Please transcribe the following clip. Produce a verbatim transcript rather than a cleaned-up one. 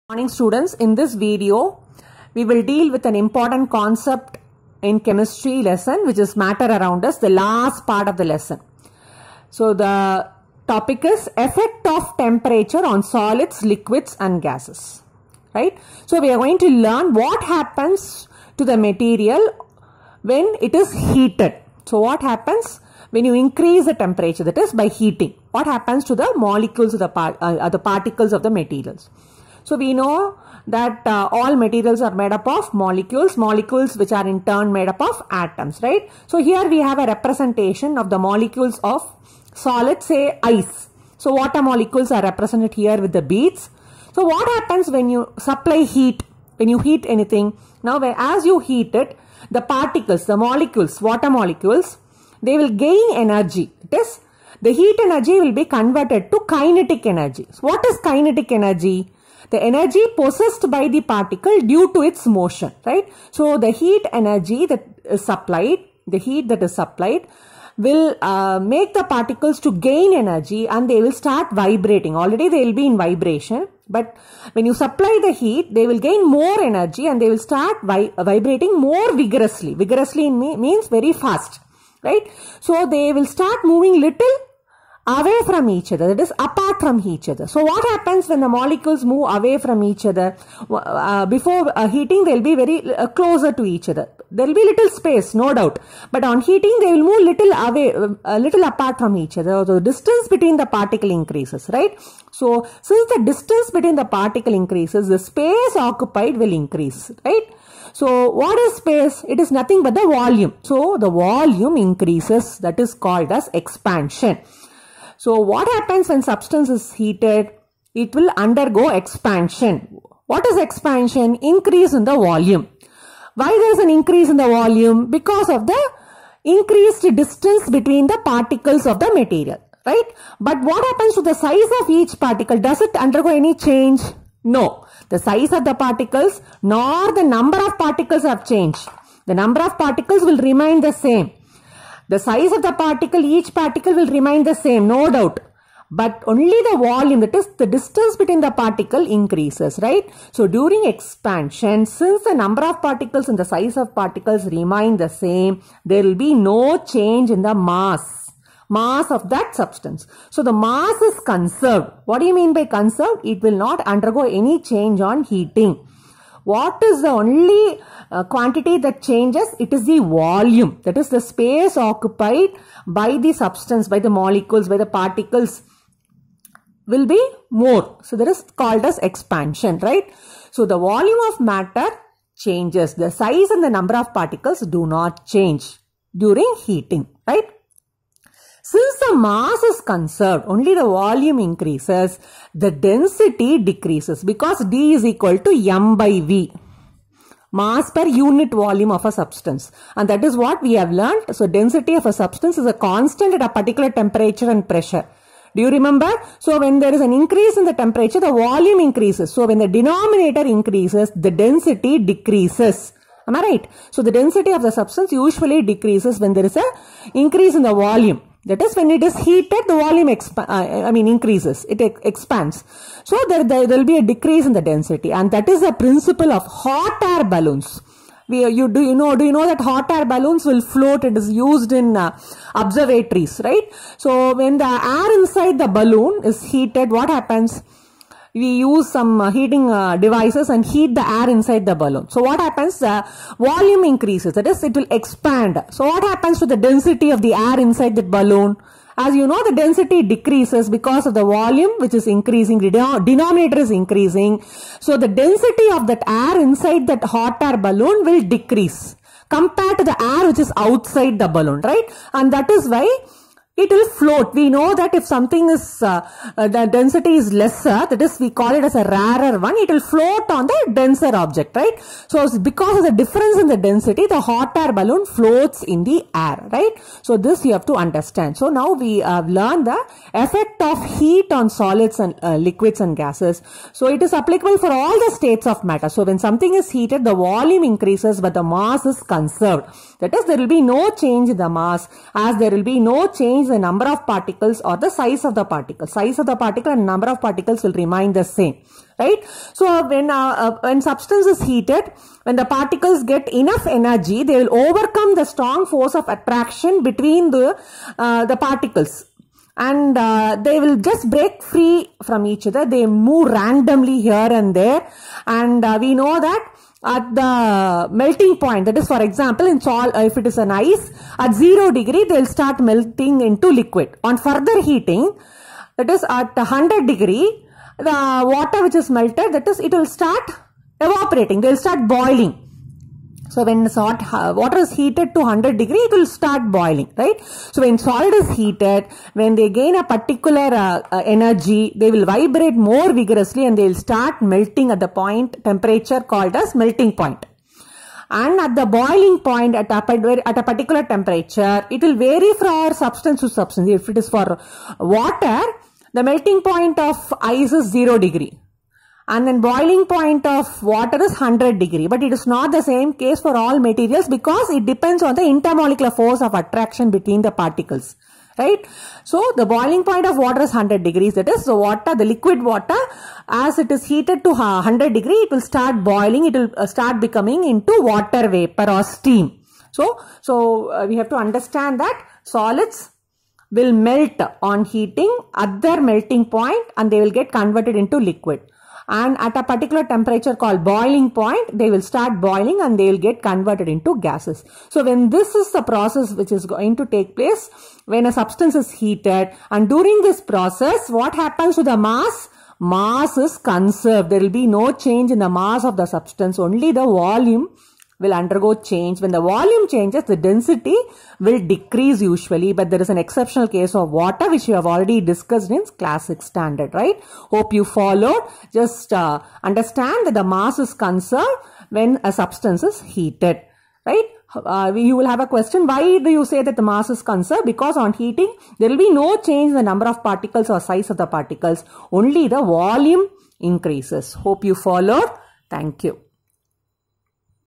Morning students, in this video we will deal with an important concept in chemistry lesson, which is matter around us, the last part of the lesson. So the topic is effect of temperature on solids, liquids and gases, right? So we are going to learn what happens to the material when it is heated. So what happens when you increase the temperature, that is by heating? What happens to the molecules of the, part, uh, the particles of the materials? So we know that uh, all materials are made up of molecules, molecules which are in turn made up of atoms, right? So here we have a representation of the molecules of solid, say ice. So water molecules are represented here with the beads. So what happens when you supply heat, when you heat anything? Now as you heat it, the particles, the molecules, water molecules, they will gain energy. It is, the heat energy will be converted to kinetic energy. So what is kinetic energy? The energy possessed by the particle due to its motion, right? So the heat energy that is supplied, the heat that is supplied will uh, make the particles to gain energy and they will start vibrating. Already they will be in vibration, but when you supply the heat, they will gain more energy and they will start vi vibrating more vigorously. Vigorously means very fast, right? So they will start moving little away from each other, that is apart from each other. So what happens when the molecules move away from each other? Uh, before uh, heating, they will be very uh, closer to each other. There will be little space, no doubt. But on heating, they will move little away, uh, a little apart from each other. So the distance between the particle increases, right? So since the distance between the particle increases, the space occupied will increase, right? So what is space? It is nothing but the volume. So the volume increases, that is called as expansion. So what happens when substance is heated? It will undergo expansion. What is expansion? Increase in the volume. Why there is an increase in the volume? Because of the increased distance between the particles of the material, right? But what happens to the size of each particle? Does it undergo any change? No. The size of the particles nor the number of particles have changed. The number of particles will remain the same. The size of the particle, each particle will remain the same, no doubt. But only the volume, that is the distance between the particle increases, right? So during expansion, since the number of particles and the size of particles remain the same, there will be no change in the mass, mass of that substance. So the mass is conserved. What do you mean by conserved? It will not undergo any change on heating. What is the only uh, quantity that changes? It is the volume. That is the space occupied by the substance, by the molecules, by the particles will be more. So that is called as expansion, right? So the volume of matter changes. The size and the number of particles do not change during heating, right? Since the mass is conserved, only the volume increases, the density decreases because D is equal to M by V. Mass per unit volume of a substance. And that is what we have learned. So density of a substance is a constant at a particular temperature and pressure. Do you remember? So when there is an increase in the temperature, the volume increases. So when the denominator increases, the density decreases. Am I right? So the density of the substance usually decreases when there is a increase in the volume. That is, when it is heated, the volume expa uh, I mean increases, it ex expands. So there, there will be a decrease in the density, and that is the principle of hot air balloons. We, you do you know do you know that hot air balloons will float? It is used in uh, observatories, right? So when the air inside the balloon is heated, what happens? We use some uh, heating uh, devices and heat the air inside the balloon. So what happens? The uh, volume increases. That is, it will expand. So what happens to the density of the air inside that balloon? As you know, the density decreases because of the volume which is increasing. The denominator is increasing. So the density of that air inside that hot air balloon will decrease compared to the air which is outside the balloon, right? And that is why it will float. We know that if something is, uh, uh, the density is lesser, that is, we call it as a rarer one, it will float on the denser object, right? So because of the difference in the density, the hot air balloon floats in the air, right? So this you have to understand. So now we have learned the effect of heat on solids and uh, liquids and gases. So it is applicable for all the states of matter. So when something is heated, the volume increases, but the mass is conserved. That is, there will be no change in the mass, as there will be no change the number of particles or the size of the particle. Size of the particle and number of particles will remain the same, right? So when, uh, uh, when substance is heated, when the particles get enough energy, they will overcome the strong force of attraction between the, uh, the particles. And uh, they will just break free from each other. They move randomly here and there. And uh, we know that at the melting point, that is, for example, in sol, uh, if it is an ice, at zero degree, they will start melting into liquid. On further heating, that is at one hundred degree, the water which is melted, that is, it will start evaporating. They will start boiling. So when salt, uh, water is heated to one hundred degree, it will start boiling, right? So when solid is heated, when they gain a particular uh, uh, energy, they will vibrate more vigorously and they will start melting at the point temperature called as melting point. And at the boiling point at a, at a particular temperature, it will vary from substance to substance. If it is for water, the melting point of ice is zero degree. And then boiling point of water is one hundred degree. But it is not the same case for all materials because it depends on the intermolecular force of attraction between the particles. Right? So the boiling point of water is one hundred degrees. That is, the water, the liquid water, as it is heated to one hundred degree, it will start boiling. It will start becoming into water vapor or steam. So, so uh, we have to understand that solids will melt on heating at their melting point and they will get converted into liquid. And at a particular temperature called boiling point, they will start boiling and they will get converted into gases. So when this is the process which is going to take place, when a substance is heated, and during this process, what happens to the mass? Mass is conserved. There will be no change in the mass of the substance. Only the volume will undergo change. When the volume changes, the density will decrease usually, but there is an exceptional case of water which we have already discussed in class six standard, right? Hope you followed. Just uh, understand that the mass is conserved when a substance is heated, right? Uh, you will have a question, why do you say that the mass is conserved? Because on heating, there will be no change in the number of particles or size of the particles. Only the volume increases. Hope you followed. Thank you.